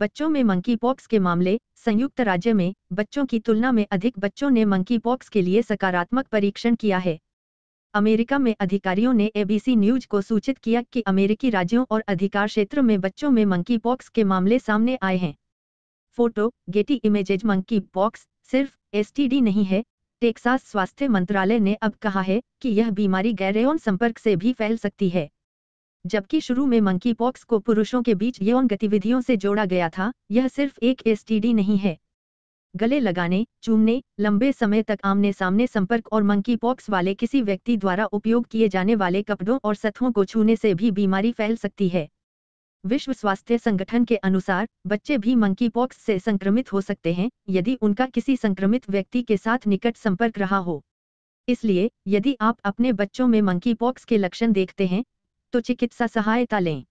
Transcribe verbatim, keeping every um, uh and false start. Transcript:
बच्चों में monkey pox के मामले। संयुक्त राज्य में बच्चों की तुलना में अधिक बच्चों ने मंकी पॉक्स के लिए सकारात्मक परीक्षण किया है। अमेरिका में अधिकारियों ने एबीसी न्यूज को सूचित किया कि अमेरिकी राज्यों और अधिकार क्षेत्र में बच्चों में मंकी पॉक्स के मामले सामने आए हैं। Photo Getty images. Monkey pox सिर्फ एसटीडी नहीं है। टेक्सास स्वास्थ्य मंत्रालय ने अब कहा है कि यह बीमारी गैर यौन संपर्क से भी फैल सकती है। जबकि शुरू में मंकी पॉक्स को पुरुषों के बीच यौन गतिविधियों से जोड़ा गया था, यह सिर्फ एक एसटीडी नहीं है। गले लगाने, चूमने, लंबे समय तक आमने सामने संपर्क और मंकी पॉक्स वाले किसी व्यक्ति द्वारा उपयोग किए जाने वाले कपड़ों और सतहों को छूने से भी बीमारी फैल सकती है। विश्व स्वास्थ्य संगठन के अनुसार बच्चे भी मंकी पॉक्स से संक्रमित हो सकते हैं यदि उनका किसी संक्रमित व्यक्ति के साथ निकट संपर्क रहा हो। इसलिए यदि आप अपने बच्चों में मंकी पॉक्स के लक्षण देखते हैं तो चिकित्सा सहायता लें।